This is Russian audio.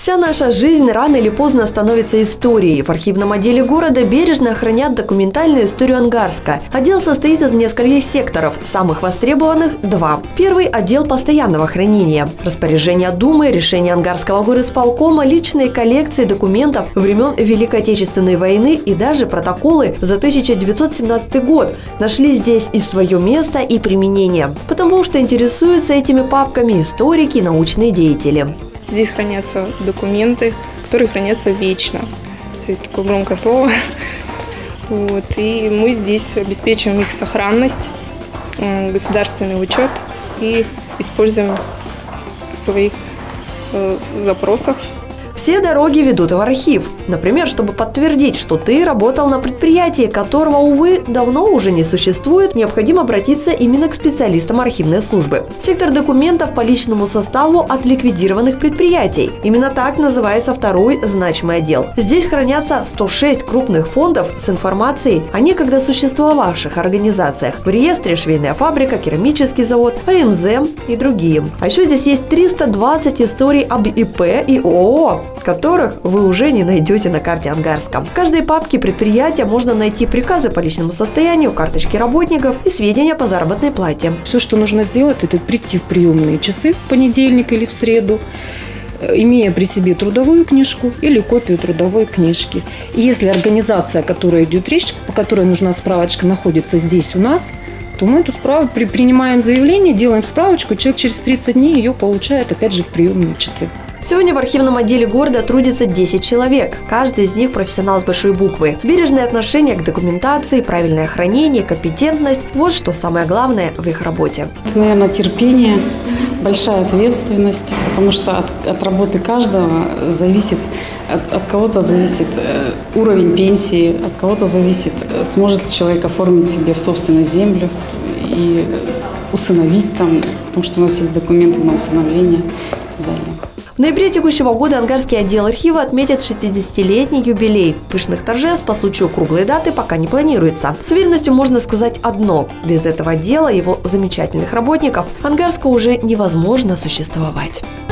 Вся наша жизнь рано или поздно становится историей. В архивном отделе города бережно хранят документальную историю Ангарска. Отдел состоит из нескольких секторов, самых востребованных – 2. Первый – отдел постоянного хранения. Распоряжения Думы, решения Ангарского горисполкома, личные коллекции документов времен Великой Отечественной войны и даже протоколы за 1917 год нашли здесь и свое место, и применение. Потому что интересуются этими папками историки и научные деятели. Здесь хранятся документы, которые хранятся вечно. Есть такое громкое слово. Вот. И мы здесь обеспечиваем их сохранность, государственный учет и используем в своих запросах. Все дороги ведут в архив. Например, чтобы подтвердить, что ты работал на предприятии, которого, увы, давно уже не существует, необходимо обратиться именно к специалистам архивной службы. Сектор документов по личному составу от ликвидированных предприятий. Именно так называется второй значимый отдел. Здесь хранятся 106 крупных фондов с информацией о некогда существовавших организациях. В реестре швейная фабрика, керамический завод, АМЗ и другие. А еще здесь есть 320 историй об ИП и ООО, которых вы уже не найдете на карте Ангарска. В каждой папке предприятия можно найти приказы по личному состоянию, карточки работников и сведения по заработной плате. Все, что нужно сделать, это прийти в приемные часы в понедельник или в среду, имея при себе трудовую книжку или копию трудовой книжки. И если организация, о которой идет речь, по которой нужна справочка, находится здесь у нас, то мы эту справку принимаем заявление, делаем справочку, человек через 30 дней ее получает опять же в приемные часы. Сегодня в архивном отделе города трудится 10 человек. Каждый из них профессионал с большой буквы. Бережное отношение к документации, правильное хранение, компетентность – вот что самое главное в их работе. Наверное, терпение, большая ответственность, потому что от работы каждого зависит, от кого-то зависит уровень пенсии, от кого-то зависит, сможет ли человек оформить себе в собственность землю и усыновить там, потому что у нас есть документы на усыновление и так далее. В ноябре текущего года Ангарский отдел архива отметит 60-летний юбилей. Пышных торжеств по случаю круглой даты пока не планируется. С уверенностью можно сказать одно – без этого отдела, его замечательных работников, Ангарску уже невозможно существовать.